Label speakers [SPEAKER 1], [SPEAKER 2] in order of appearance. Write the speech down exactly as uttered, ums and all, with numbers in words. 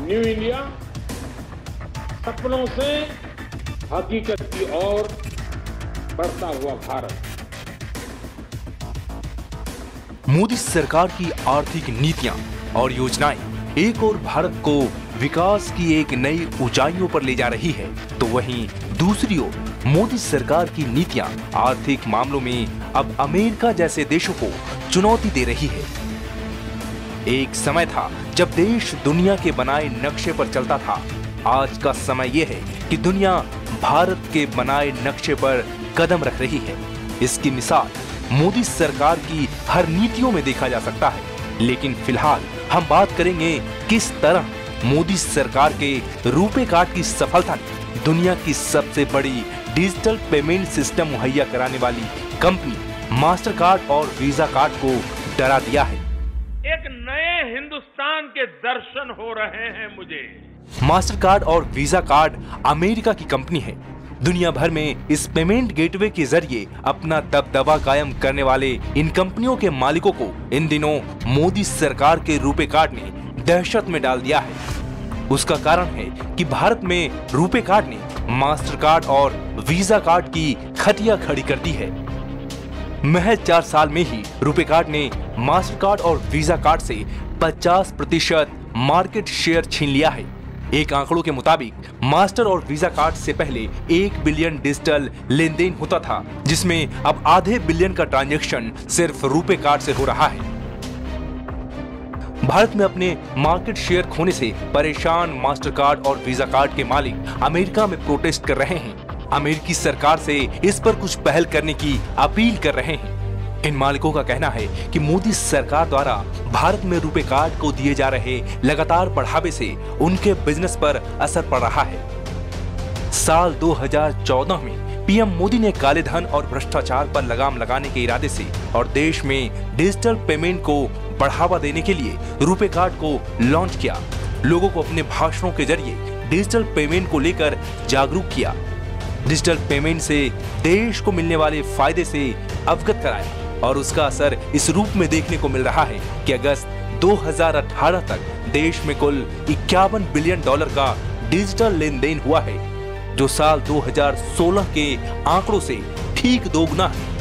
[SPEAKER 1] New India सपनों से हकीकत की ओर बढ़ता हुआ भारत।
[SPEAKER 2] मोदी सरकार की आर्थिक नीतियां और योजनाएं एक और भारत को विकास की एक नई ऊंचाइयों पर ले जा रही है, तो वहीं दूसरी ओर मोदी सरकार की नीतियां आर्थिक मामलों में अब अमेरिका जैसे देशों को चुनौती दे रही है। एक समय था जब देश दुनिया के बनाए नक्शे पर चलता था। आज का समय यह है कि दुनिया भारत के बनाए नक्शे पर कदम रख रही है। इसकी मिसाल मोदी सरकार की हर नीतियों में देखा जा सकता है। लेकिन फिलहाल हम बात करेंगे किस तरह मोदी सरकार के रुपे कार्ड की सफलता ने दुनिया की सबसे बड़ी डिजिटल पेमेंट सिस्टम मुहैया कराने वाली कंपनी मास्टर कार्ड और वीजा कार्ड को डरा दिया है।
[SPEAKER 1] एक नए हिंदुस्तान के दर्शन हो रहे हैं मुझे।
[SPEAKER 2] मास्टर कार्ड और वीजा कार्ड अमेरिका की कंपनी है। दुनिया भर में इस पेमेंट गेटवे के जरिए अपना दबदबा कायम करने वाले इन कंपनियों के मालिकों को इन दिनों मोदी सरकार के रुपे कार्ड ने दहशत में डाल दिया है। उसका कारण है कि भारत में रुपे कार्ड ने मास्टर कार्ड और वीजा कार्ड की खटिया खड़ी कर दी है। महज चार साल में ही रुपे कार्ड ने मास्टर कार्ड और वीजा कार्ड से पचास प्रतिशत मार्केट शेयर छीन लिया है। एक आंकड़ों के मुताबिक मास्टर और वीजा कार्ड से पहले एक बिलियन डिजिटल लेन देन होता था, जिसमें अब आधे बिलियन का ट्रांजैक्शन सिर्फ रुपे कार्ड से हो रहा है। भारत में अपने मार्केट शेयर खोने से परेशान मास्टर कार्ड और वीजा कार्ड के मालिक अमेरिका में प्रोटेस्ट कर रहे हैं। अमेरिकी सरकार से इस पर कुछ पहल करने की अपील कर रहे हैं। इन मालिकों का कहना है कि मोदी सरकार द्वारा भारत में रुपे कार्ड को दिए जा रहे लगातार बढ़ावे से उनके बिजनेस पर असर पड़ रहा है। साल दो हज़ार चौदह में पीएम मोदी ने काले धन और भ्रष्टाचार पर लगाम लगाने के इरादे से और देश में डिजिटल पेमेंट को बढ़ावा देने के लिए रुपे कार्ड को लॉन्च किया। लोगों को अपने भाषणों के जरिए डिजिटल पेमेंट को लेकर जागरूक किया। डिजिटल पेमेंट से देश को मिलने वाले फायदे से अवगत कराया और उसका असर इस रूप में देखने को मिल रहा है कि अगस्त दो हज़ार अठारह तक देश में कुल इक्यावन बिलियन डॉलर का डिजिटल लेन देन हुआ है, जो साल दो हज़ार सोलह के आंकड़ों से ठीक दोगुना है।